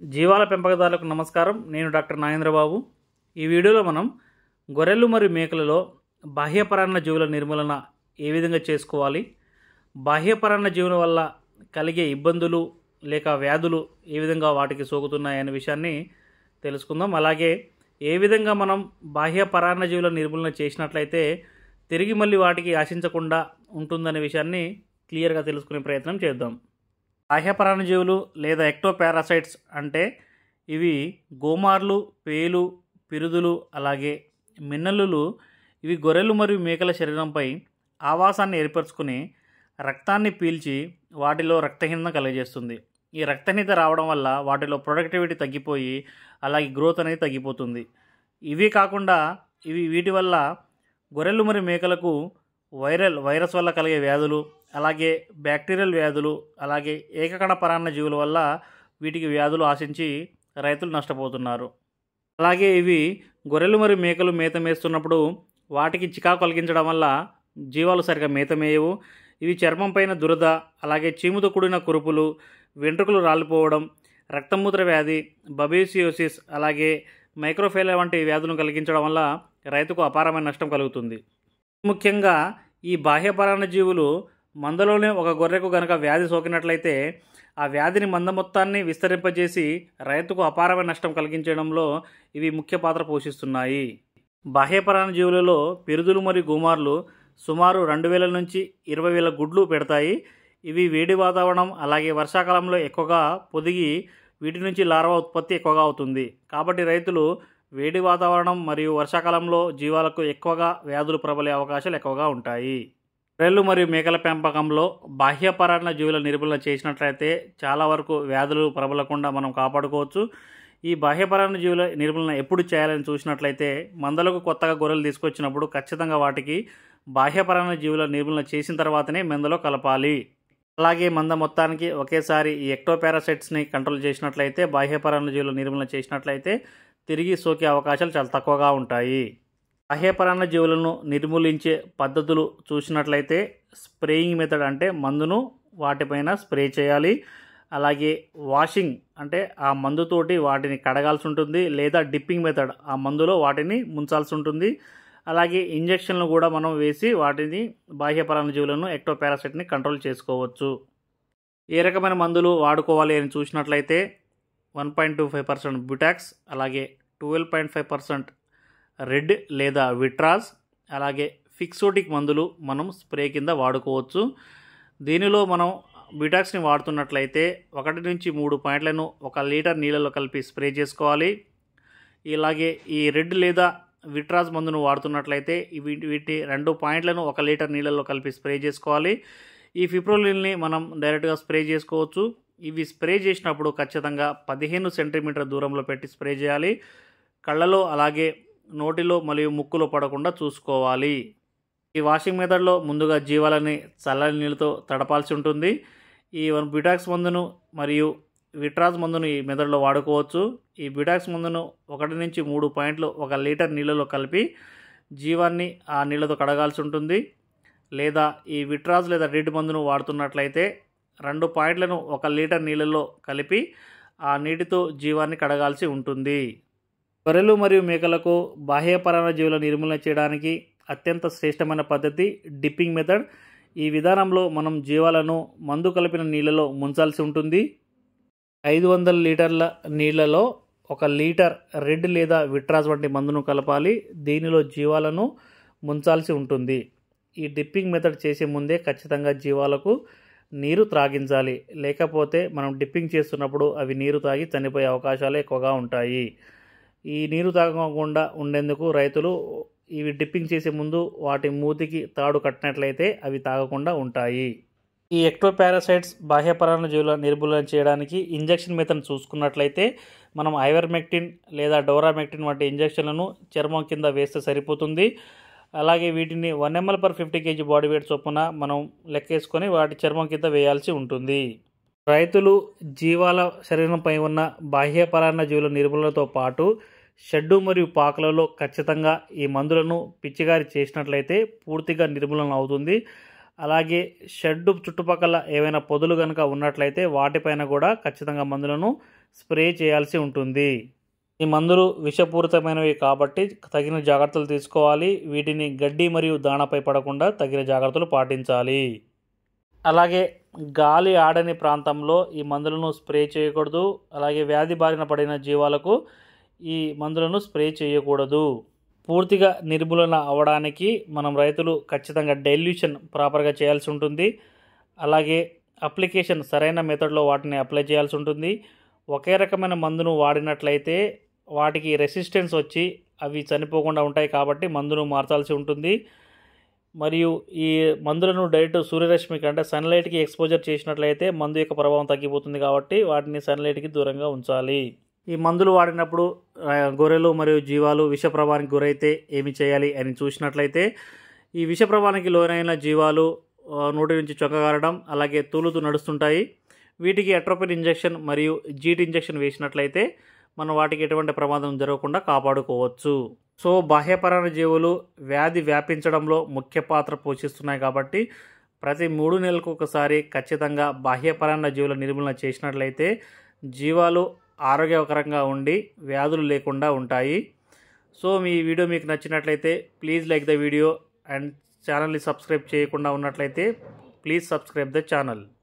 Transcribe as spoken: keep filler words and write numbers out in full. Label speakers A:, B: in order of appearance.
A: జీవాల పెంపకదారులకు నమస్కారం. నేను డాక్టర్ నాగేంద్రబాబు. ఈ వీడియోలో మనం గొర్రెలు మరియు మేకలలో బాహ్యపరాన్న జీవుల నిర్మూలన ఏ విధంగా చేసుకోవాలి, బాహ్యపరాన్న జీవుల వల్ల కలిగే ఇబ్బందులు లేక వ్యాధులు ఏ విధంగా వాటికి సోకుతున్నాయనే విషయాన్ని తెలుసుకుందాం. అలాగే ఏ విధంగా మనం బాహ్యపరాన్న జీవుల నిర్మూలన చేసినట్లయితే తిరిగి మళ్ళీ వాటికి ఆశించకుండా ఉంటుందనే విషయాన్ని క్లియర్గా తెలుసుకునే ప్రయత్నం చేద్దాం. బాహ్యపరాన్నజీవులు లేదా ఎక్టోపారాసైట్స్ అంటే ఇవి గోమార్లు, పేలు, పిరుదులు, అలాగే మిన్నలులు. ఇవి గొర్రెలు మరియు మేకల శరీరంపై ఆవాసాన్ని ఏర్పరచుకుని రక్తాన్ని పీల్చి వాటిలో రక్తహీనత కలుగజేస్తుంది. ఈ రక్తహీనత రావడం వల్ల వాటిలో ప్రొడక్టివిటీ తగ్గిపోయి అలాగే గ్రోత్ అనేది తగ్గిపోతుంది. ఇవి కాకుండా ఇవి వీటి వల్ల గొర్రెలు మరియు మేకలకు వైరల్ వైరస్ వల్ల కలిగే వ్యాధులు, అలాగే బ్యాక్టీరియల్ వ్యాధులు, అలాగే ఏకకణ పరాన్న జీవుల వల్ల వీటికి వ్యాధులు ఆశించి రైతులు నష్టపోతున్నారు. అలాగే ఇవి గొర్రెలు మరియు మేకలు మేత మేస్తున్నప్పుడు వాటికి చికాకు కలిగించడం వల్ల జీవాలు సరిగా మేత మేయవు. ఇవి చర్మం పైన దురద, అలాగే చీముతో కూడిన కురుపులు, వెంట్రుకలు రాలిపోవడం, రక్తమూత్ర వ్యాధి, బబేసియోసిస్, అలాగే మైక్రోఫైలా వంటి వ్యాధులను కలిగించడం వల్ల రైతుకు అపారమైన నష్టం కలుగుతుంది. ముఖ్యంగా ఈ బాహ్యపరాన్న జీవులు మందలోనే ఒక గొర్రెకు గనక వ్యాధి సోకినట్లయితే ఆ వ్యాధిని మంద మొత్తాన్ని విస్తరింపజేసి రైతుకు అపారమైన నష్టం కలిగించడంలో ఇవి ముఖ్య పాత్ర పోషిస్తున్నాయి. బాహ్యపరాన్న జీవులలో పిరుదులు మరియు గుమార్లు సుమారు రెండు వేల నుంచి ఇరవై వేల గుడ్లు పెడతాయి. ఇవి వేడి వాతావరణం అలాగే వర్షాకాలంలో ఎక్కువగా పొదిగి వీటి నుంచి లార్వా ఉత్పత్తి ఎక్కువగా అవుతుంది. కాబట్టి రైతులు వేడి వాతావరణం మరియు వర్షాకాలంలో జీవాలకు ఎక్కువగా వ్యాధులు ప్రబలే అవకాశాలు ఎక్కువగా ఉంటాయి. గొర్రెలు మరియు మేకల పెంపకంలో బాహ్యపరాన్న జీవుల నిర్మూలన చేసినట్లయితే చాలా వరకు వ్యాధులు ప్రబలకుండా మనం కాపాడుకోవచ్చు. ఈ బాహ్యపరాన్న జీవుల నిర్మూలన ఎప్పుడు చేయాలని చూసినట్లయితే మందలకు కొత్తగా గొర్రెలు తీసుకొచ్చినప్పుడు ఖచ్చితంగా వాటికి బాహ్యపరాన్న జీవుల నిర్మూలన చేసిన తర్వాతనే మందలో కలపాలి. అలాగే మంద మొత్తానికి ఒకేసారి ఈ ఎక్టోపారాసైట్స్ని కంట్రోల్ చేసినట్లయితే, బాహ్యపరాన్న జీవుల నిర్మూలన చేసినట్లయితే తిరిగి సోకే అవకాశాలు చాలా తక్కువగా ఉంటాయి. బాహ్యపరాన్న జీవులను నిర్మూలించే పద్ధతులు చూసినట్లయితే స్ప్రేయింగ్ మెథడ్ అంటే మందును వాటిపైన స్ప్రే చేయాలి. అలాగే వాషింగ్ అంటే ఆ మందుతోటి వాటిని కడగాల్సి ఉంటుంది, లేదా డిప్పింగ్ మెథడ్ ఆ మందులో వాటిని ముంచాల్సి ఉంటుంది. అలాగే ఇంజెక్షన్లు కూడా మనం వేసి వాటిని బాహ్యపరాన్న జీవులను ఎక్టోపారాసైట్ని కంట్రోల్ చేసుకోవచ్చు. ఏ రకమైన మందులు వాడుకోవాలి అని చూసినట్లయితే one point two five percent Butox, అలాగే ట్వెల్వ్ పాయింట్ ఫైవ్ పర్సెంట్ రెడ్ లేదా విట్రాజ్, అలాగే ఫిక్సోటిక్ మందులు మనం స్ప్రే కింద వాడుకోవచ్చు. దీనిలో మనం బ్యూటాక్స్ని వాడుతున్నట్లయితే ఒకటి నుంచి మూడు పాయింట్లను ఒక లీటర్ నీళ్ళలో కలిపి స్ప్రే చేసుకోవాలి. ఇలాగే ఈ రెడ్ లేదా విట్రాజ్ మందును వాడుతున్నట్లయితే వీటి వీటి రెండు పాయింట్లను ఒక లీటర్ నీళ్ళలో కలిపి స్ప్రే చేసుకోవాలి. ఈ ఫిప్రోలిన్ని మనం డైరెక్ట్గా స్ప్రే చేసుకోవచ్చు. ఇవి స్ప్రే చేసినప్పుడు ఖచ్చితంగా పదిహేను సెంటీమీటర్ దూరంలో పెట్టి స్ప్రే చేయాలి. కళ్ళలో అలాగే నోటిలో మరియు ముక్కులో పడకుండా చూసుకోవాలి. ఈ వాషింగ్ మెథడ్లో ముందుగా జీవాలని చల్లని నీళ్ళతో తడపాల్సి ఉంటుంది. ఈ వన్ బ్యూటాక్స్ మందును మరియు విట్రాజ్ మందును ఈ మెథడ్లో వాడుకోవచ్చు. ఈ బ్యూటాక్స్ మందును ఒకటి నుంచి మూడు పాయింట్లు ఒక లీటర్ నీళ్ళలో కలిపి జీవాన్ని ఆ నీళ్ళతో కడగాల్సి ఉంటుంది. లేదా ఈ విట్రాజ్ లేదా రెడ్ మందును వాడుతున్నట్లయితే రెండు పాయింట్లను ఒక లీటర్ నీళ్ళలో కలిపి ఆ నీటితో జీవాన్ని కడగాల్సి ఉంటుంది. గొర్రెలు మరియు మేకలకు బాహ్యపరాన్న జీవుల నిర్మూలన చేయడానికి అత్యంత శ్రేష్టమైన పద్ధతి డిప్పింగ్ మెథడ్. ఈ విధానంలో మనం జీవాలను మందు కలిపిన నీళ్ళలో ముంచాల్సి ఉంటుంది. ఐదు వందల లీటర్ల నీళ్లలో ఒక లీటర్ రెడ్ లేదా విట్రాజ్ వంటి మందును కలపాలి. దీనిలో జీవాలను ముంచాల్సి ఉంటుంది. ఈ డిప్పింగ్ మెథడ్ చేసే ముందే ఖచ్చితంగా జీవాలకు నీరు త్రాగించాలి. లేకపోతే మనం డిప్పింగ్ చేస్తున్నప్పుడు అవి నీరు తాగి చనిపోయే అవకాశాలు ఎక్కువగా ఉంటాయి. ఈ నీరు తాగకుండా ఉండేందుకు రైతులు ఇవి డిప్పింగ్ చేసే ముందు వాటి మూతికి తాడు కట్టినట్లయితే అవి తాగకుండా ఉంటాయి. ఈ ఎక్టోపారాసైట్స్ బాహ్యపరాన్న జీవుల నిర్మూలన చేయడానికి ఇంజెక్షన్ మెథడ్ చూసుకున్నట్లయితే మనం ఐవర్మెక్టిన్ లేదా డోరామెక్టిన్ వంటి ఇంజెక్షన్లను చర్మం కింద వేస్తే సరిపోతుంది. అలాగే వీటిని one ML per fifty KG body weight చొప్పున మనం లెక్కేసుకొని వాటి చర్మం కింద వేయాల్సి ఉంటుంది. రైతులు జీవాల శరీరంపై ఉన్న బాహ్యపరాన్న జీవుల నిర్మూలనతో పాటు షెడ్డు మరియు పాకలలో ఖచ్చితంగా ఈ మందులను పిచికారి చేసినట్లయితే పూర్తిగా నిర్మూలన అవుతుంది. అలాగే షెడ్ చుట్టుపక్కల ఏవైనా పొదలు కనుక ఉన్నట్లయితే వాటిపైన కూడా ఖచ్చితంగా మందులను స్ప్రే చేయాల్సి ఉంటుంది. ఈ మందులు విషపూరితమైనవి కాబట్టి తగిన జాగ్రత్తలు తీసుకోవాలి. వీటిని గడ్డి మరియు దాణపై పడకుండా తగిన జాగ్రత్తలు పాటించాలి. అలాగే గాలి ఆడని ప్రాంతంలో ఈ మందులను స్ప్రే చేయకూడదు. అలాగే వ్యాధి బారిన పడిన జీవాలకు ఈ మందులను స్ప్రే చేయకూడదు. పూర్తిగా నిర్మూలన అవ్వడానికి మనం రైతులు ఖచ్చితంగా డైల్యూషన్ ప్రాపర్గా చేయాల్సి ఉంటుంది. అలాగే అప్లికేషన్ సరైన మెథడ్లో వాటిని అప్లై చేయాల్సి ఉంటుంది. ఒకే రకమైన మందును వాడినట్లయితే వాటికి రెసిస్టెన్స్ వచ్చి అవి చనిపోకుండా ఉంటాయి కాబట్టి మందును మార్చాల్సి ఉంటుంది. మరియు ఈ మందులను డైరెక్ట్ సూర్యరశ్మికి అంటే సన్లైట్కి ఎక్స్పోజర్ చేసినట్లయితే మందు యొక్క ప్రభావం తగ్గిపోతుంది కాబట్టి వాటిని సన్లైట్కి దూరంగా ఉంచాలి. ఈ మందులు వాడినప్పుడు గొర్రెలు మరియు జీవాలు విష ప్రభావానికి గురైతే ఏమి చేయాలి అని చూసినట్లయితే ఈ విష ప్రభావానికి లోనైన జీవాలు నోటి నుంచి చొక్కగారడం అలాగే తూలుతూ నడుస్తుంటాయి. వీటికి అట్రోపిన్ ఇంజెక్షన్ మరియు జీట్ ఇంజెక్షన్ వేసినట్లయితే మనం వాటికి ఎటువంటి ప్రమాదం జరగకుండా కాపాడుకోవచ్చు. సో బాహ్యపరాన్న జీవులు వ్యాధి వ్యాపించడంలో ముఖ్య పాత్ర పోషిస్తున్నాయి కాబట్టి ప్రతి మూడు నెలలకు ఒకసారి ఖచ్చితంగా బాహ్యపరాన్న జీవుల నిర్మూలన చేసినట్లయితే జీవాలు ఆరోగ్యకరంగా ఉండి వ్యాధులు లేకుండా ఉంటాయి. సో మీ వీడియో మీకు నచ్చినట్లయితే please like the video and ఛానల్ని సబ్స్క్రైబ్ చేయకుండా ఉన్నట్లయితే ప్లీజ్ సబ్స్క్రైబ్ ద ఛానల్.